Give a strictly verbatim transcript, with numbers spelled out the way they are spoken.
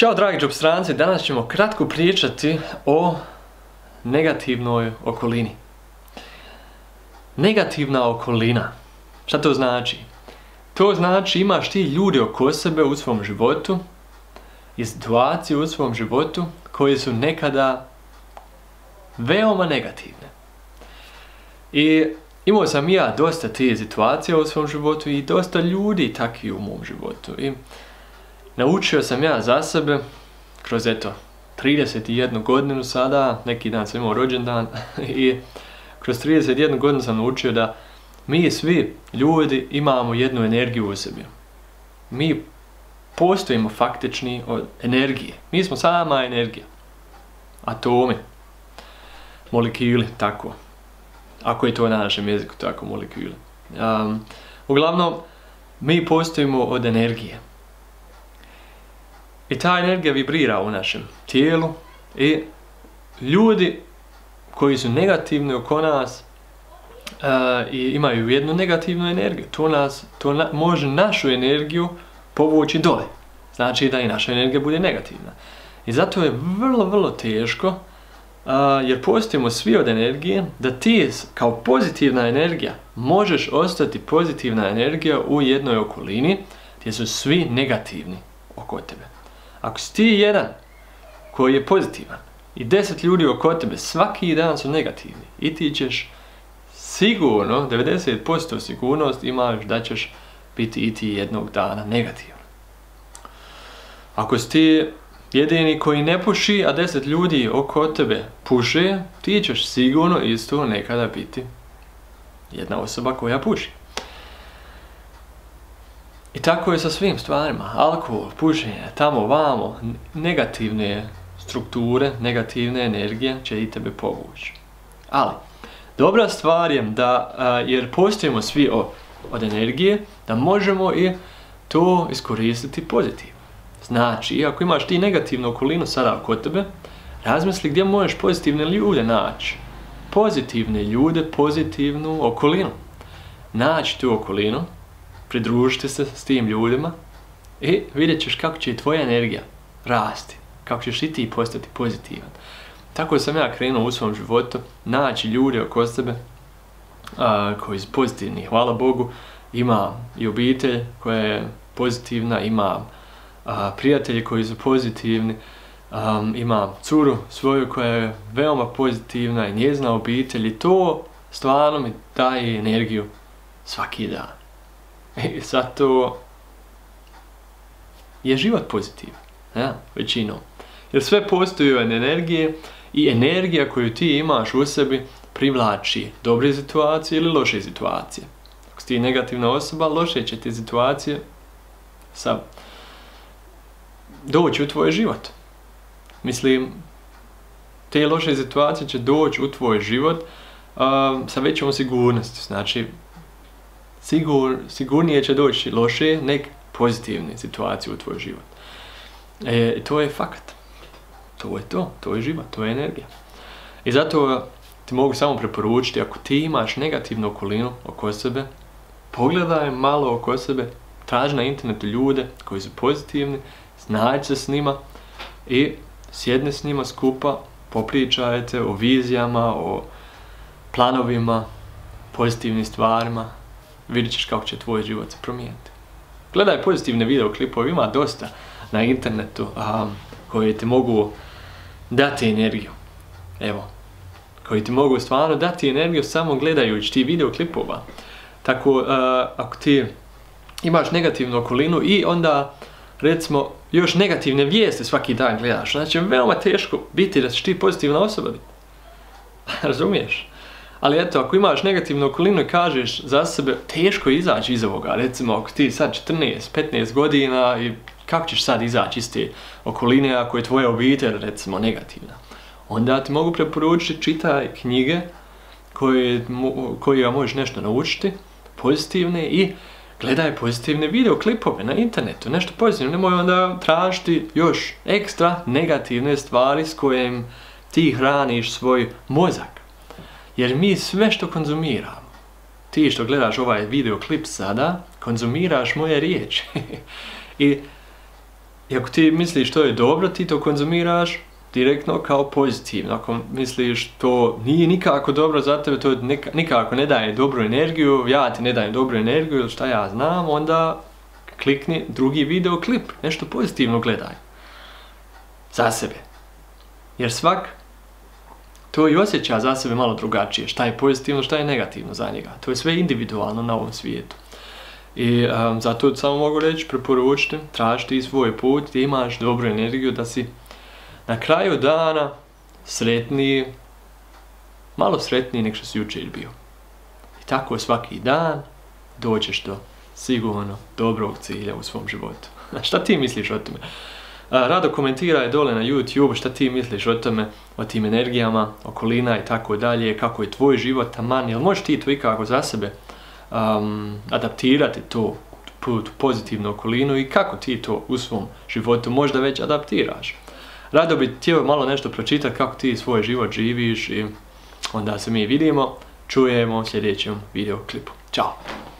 Ćao dragi džobstranci, danas ćemo kratko pričati o negativnoj okolini. Negativna okolina. Šta to znači? To znači imaš ti ljudi oko sebe u svom životu i situacije u svom životu koje su nekada veoma negativne. I imao sam i ja dosta tih situacija u svom životu i dosta ljudi takvi u mom životu. I naučio sam ja za sebe, kroz eto, trideset jednu godinu sada, neki dan sam imao rođendan, i kroz trideset jednu godinu sam naučio da mi svi ljudi imamo jednu energiju u sebi. Mi postojimo faktični od energije. Mi smo sama energija. Atomi. Molekuli, tako. Ako je to na našem jeziku, tako, molekuli. Um, uglavnom, mi postojimo od energije. I ta energija vibrira u našem tijelu i ljudi koji su negativni oko nas uh, i imaju jednu negativnu energiju, to, nas, to na, može našu energiju povući dole. Znači da i naša energija bude negativna. I zato je vrlo, vrlo teško, uh, jer postojimo svi od energije, da ti kao pozitivna energija možeš ostati pozitivna energija u jednoj okolini gdje su svi negativni oko tebe. Ako si ti jedan koji je pozitivan i deset ljudi oko tebe svaki dan su negativni i ti ćeš sigurno, devedeset posto sigurnost imaš da ćeš biti i ti jednog dana negativan. Ako si ti jedini koji ne puši, a deset ljudi oko tebe puše, ti ćeš sigurno isto nekada biti jedna osoba koja puši. I tako je sa svim stvarima. Alkohol, pušenje, tamo, vamo, negativne strukture, negativne energije će i tebe povući. Ali, dobra stvar je da, a, jer postojimo svi o, od energije, da možemo i to iskoristiti pozitivno. Znači, ako imaš ti negativnu okolinu sada oko tebe, razmisli gdje možeš pozitivne ljude naći. Pozitivne ljude, pozitivnu okolinu. Naći tu okolinu, pridružite se s tim ljudima i vidjet ćeš kako će i tvoja energija rasti, kako ćeš i ti postati pozitivan. Tako sam ja krenuo u svom životu naći ljude oko sebe a, koji su pozitivni. Hvala Bogu, imam i obitelj koja je pozitivna, imam a, prijatelji koji su pozitivni, a, imam curu svoju koja je veoma pozitivna i njezina obitelj i to stvarno mi daje energiju svaki dan. I zato je život pozitivan, ja, većinom. Jer sve postoji od energije i energija koju ti imaš u sebi privlači dobre situacije ili loše situacije. Ako si ti negativna osoba, loše će ti situacije sa doći u tvoj život. Mislim, te loše situacije će doći u tvoj život uh, sa većom sigurnosti. Znači, Sigur, sigurnije će doći loše nek pozitivne situacije u tvoj život. E, to je fakat. To je to. To je život. To je energija. I zato ti mogu samo preporučiti, ako ti imaš negativnu okolinu oko sebe, pogledaj malo oko sebe, traži na internetu ljude koji su pozitivni, znaći se s njima i sjedni s njima skupa, popričajte o vizijama, o planovima, pozitivnim stvarima. Vidjet ćeš kako će tvoj život se promijeniti. Gledaj pozitivne videoklipove, ima dosta na internetu a, koji ti mogu dati energiju. Evo, koji ti mogu stvarno dati energiju samo gledajući ti videoklipova. Tako, a, ako ti imaš negativnu okolinu i onda, recimo, još negativne vijesti svaki dan gledaš, znači je veoma teško biti da si ti pozitivna osoba. Razumiješ? Ali eto, ako imaš negativnu okolinu i kažeš za sebe, teško je izaći iz ovoga. Recimo, ako ti sad četrnaest petnaest godina i kako ćeš sad izaći iz te okoline ako je tvoja obitelj, recimo, negativna. Onda ti mogu preporučiti, čitaj knjige koje, koje možeš nešto naučiti, pozitivne, i gledaj pozitivne videoklipove na internetu, nešto pozitivno. Nemoj onda tražiti još ekstra negativne stvari s kojim ti hraniš svoj mozak. Jer mi sve što konzumiramo, ti što gledaš ovaj videoklip sada, konzumiraš moje riječi. I I ako ti misliš to je dobro, ti to konzumiraš direktno kao pozitivno. Ako misliš to nije nikako dobro za tebe, to nikako ne daje dobru energiju, ja ti ne dajem dobru energiju ili šta ja znam, onda klikni drugi video klip, nešto pozitivno gledaj. Za sebe. Jer svak to i osjeća za sebe malo drugačije. Šta je pozitivno, šta je negativno za njega. To je sve individualno na ovom svijetu. I um, zato samo mogu reći, preporučiti, tražiti svoj put gdje imaš dobru energiju da si na kraju dana sretniji, malo sretniji nek što si jučer bio. I tako svaki dan doćeš do sigurno dobrog cilja u svom životu. Šta ti misliš o tome? Rado komentiraj dole na YouTube šta ti misliš o tome, o tim energijama, okolina i tako dalje, kako je tvoj život taman, jel možeš ti to ikako za sebe um, adaptirati to, tu pozitivnu okolinu i kako ti to u svom životu možda već adaptiraš. Rado bi htio malo nešto pročitati kako ti svoj život živiš i onda se mi vidimo, čujemo u sljedećem video klipu. Ćao!